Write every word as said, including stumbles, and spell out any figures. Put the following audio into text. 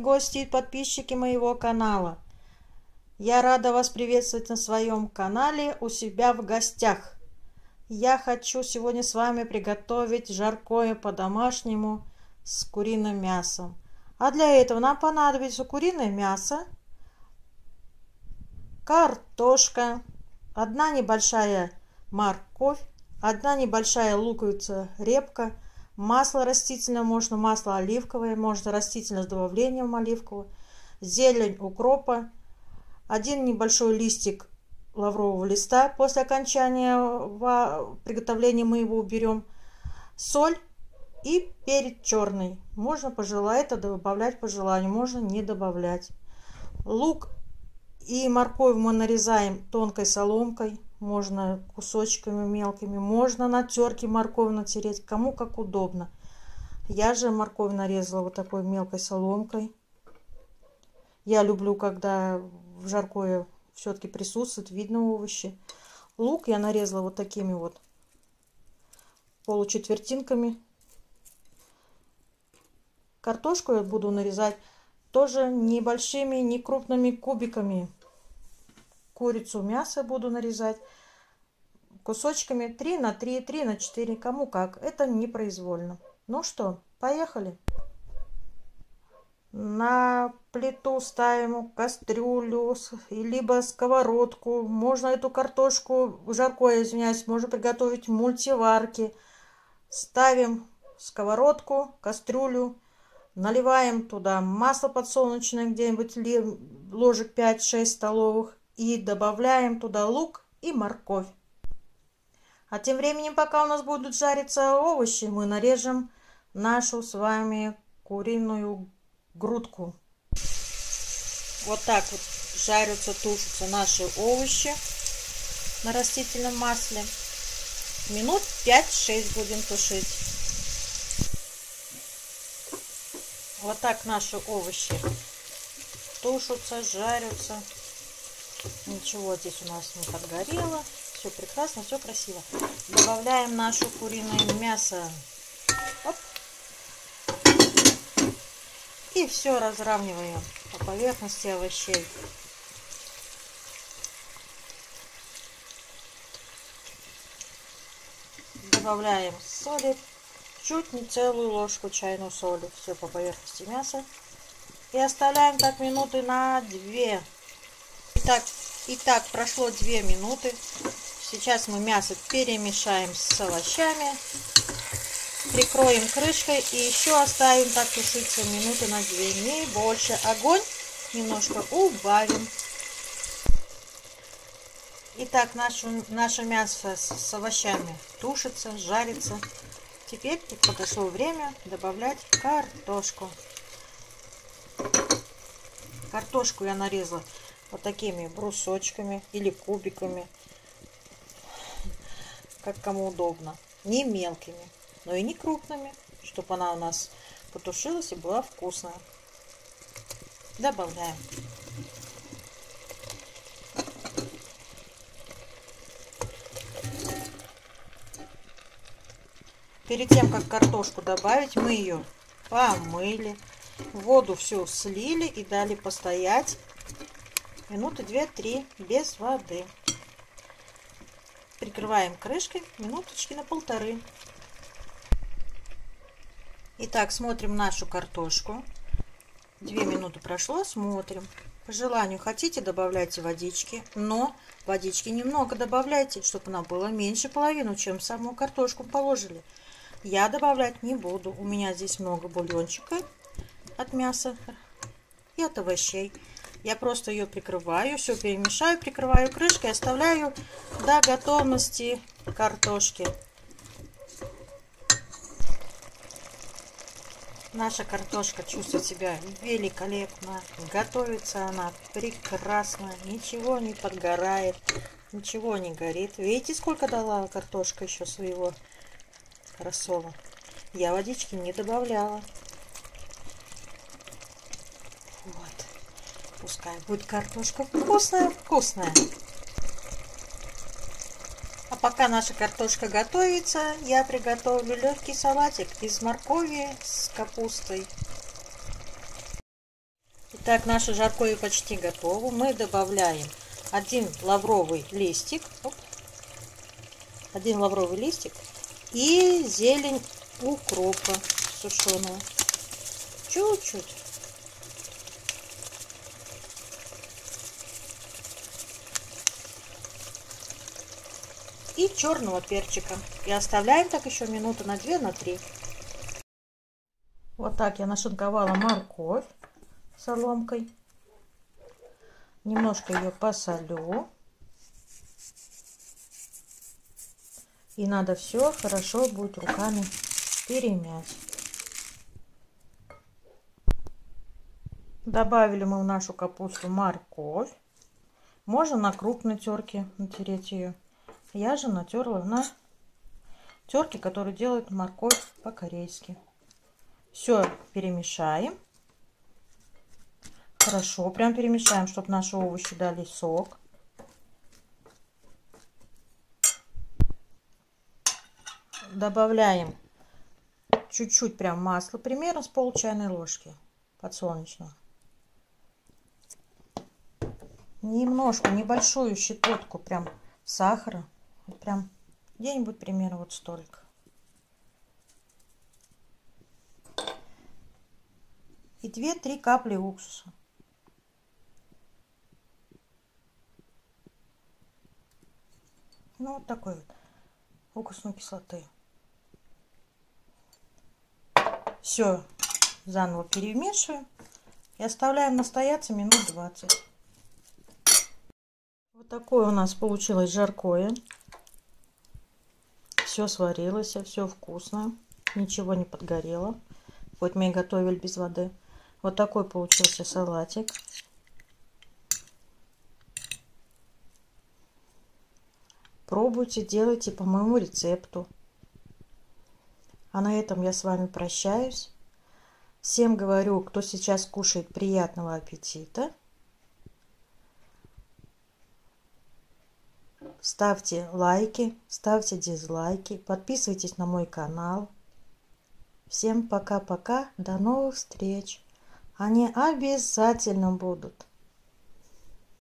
гости и подписчики моего канала. Я рада вас приветствовать на своем канале у себя в гостях. Я хочу сегодня с вами приготовить жаркое по-домашнему с куриным мясом. А для этого нам понадобится куриное мясо, картошка, одна небольшая морковь, одна небольшая луковица, репка, масло растительное, можно масло оливковое, можно растительное с добавлением оливкового, зелень укропа, один небольшой листик лаврового листа. После окончания приготовления мы его уберем. Соль и перец черный. Можно пожелать это добавлять по желанию, можно не добавлять. Лук и морковь мы нарезаем тонкой соломкой. Можно кусочками мелкими, можно на терке морковь натереть, кому как удобно. Я же морковь нарезала вот такой мелкой соломкой. Я люблю, когда в жаркое все-таки присутствуют, видно овощи. Лук я нарезала вот такими вот получетвертинками. Картошку я буду нарезать тоже небольшими, не крупными кубиками. Курицу, мясо буду нарезать кусочками три на три, три на четыре, кому как. Это непроизвольно. Ну что, поехали. На плиту ставим кастрюлю, либо сковородку. Можно эту картошку, жаркое, извиняюсь, можно приготовить в мультиварке. Ставим сковородку, кастрюлю, наливаем туда масло подсолнечное, где-нибудь ложек пять-шесть столовых. И добавляем туда лук и морковь. А тем временем, пока у нас будут жариться овощи, мы нарежем нашу с вами куриную грудку. Вот так вот жарятся, тушатся наши овощи на растительном масле. Минут пять-шесть будем тушить. Вот так наши овощи тушатся, жарятся. Ничего здесь у нас не подгорело. Все прекрасно, все красиво. Добавляем наше куриное мясо. Оп. И все разравниваем по поверхности овощей. Добавляем соли. Чуть не целую ложку чайную соли. Все по поверхности мяса. И оставляем так минуты на две. Итак, итак, прошло две минуты. Сейчас мы мясо перемешаем с овощами. Прикроем крышкой и еще оставим так тушиться минуты на две, не больше. Огонь немножко убавим. Итак, наше, наше мясо с, с овощами тушится, жарится. Теперь подошло время добавлять картошку. Картошку я нарезала вот такими брусочками или кубиками, как кому удобно. Не мелкими, но и не крупными, чтобы она у нас потушилась и была вкусная. Добавляем. Перед тем, как картошку добавить, мы ее помыли, воду всю слили и дали постоять минуты две-три без воды. Прикрываем крышкой минуточки на полторы. Итак, смотрим нашу картошку. Две минуты прошло, смотрим. По желанию хотите, добавляйте водички, но водички немного добавляйте, чтобы она была меньше половины, чем саму картошку положили. Я добавлять не буду. У меня здесь много бульончика от мяса и от овощей. Я просто ее прикрываю, все перемешаю, прикрываю крышкой, оставляю до готовности картошки. Наша картошка чувствует себя великолепно, готовится она прекрасно, ничего не подгорает, ничего не горит. Видите, сколько дала картошка еще своего рассола? Я водички не добавляла. Вот. Пускай будет картошка вкусная-вкусная. А пока наша картошка готовится, я приготовлю легкий салатик из моркови с капустой. Итак, наше жаркое почти готово. Мы добавляем один лавровый листик. Оп. Один лавровый листик и зелень укропа сушеного. Чуть-чуть. И черного перчика. И оставляем так еще минуту на две, на три. Вот так я нашинковала морковь соломкой. Немножко ее посолю. И надо все хорошо будет руками перемять. Добавили мы в нашу капусту морковь. Можно на крупной терке натереть ее. Я же натерла на терке, которая делает морковь по-корейски. Все перемешаем. Хорошо, прям перемешаем, чтобы наши овощи дали сок. Добавляем чуть-чуть прям масла, примерно с пол чайной ложки подсолнечного. Немножко, небольшую щепотку прям сахара. Вот прям где-нибудь примерно вот столько. И две-три капли уксуса. Ну вот такой вот уксусной кислоты. Все заново перемешиваем и оставляем настояться минут двадцать. Вот такое у нас получилось жаркое. Все сварилось, все вкусно, ничего не подгорело. Хоть мы и готовили без воды. Вот такой получился салатик. Пробуйте, делайте по моему рецепту. А на этом я с вами прощаюсь. Всем говорю, кто сейчас кушает, приятного аппетита. Ставьте лайки, ставьте дизлайки, подписывайтесь на мой канал. Всем пока-пока, до новых встреч. Они обязательно будут.